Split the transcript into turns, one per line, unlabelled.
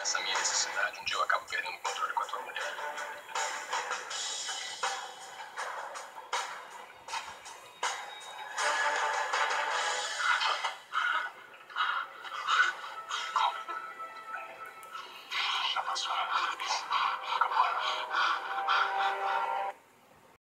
essa minha necessidade. Um dia eu acabo perdendo o controle com a tua mulher. Já passou. Acabou.